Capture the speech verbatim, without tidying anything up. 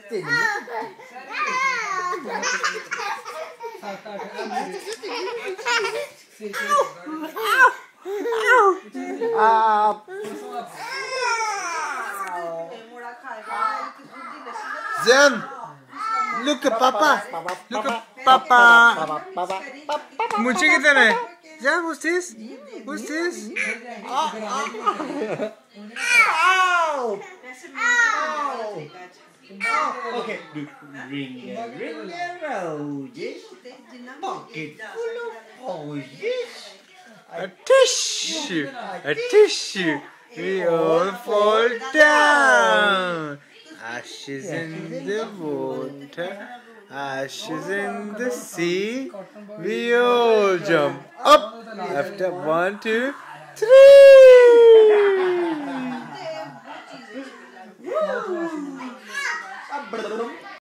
Zen, look at Papa. Look at Papa. Munchi किधर है? Zen, what's this? What's this? Ow! Okay. Ring a ring a roses. Pocket full of roses. A tissue. A tissue. We all fall down. Ashes in the water. Ashes in the sea. We all jump up after one, two, three.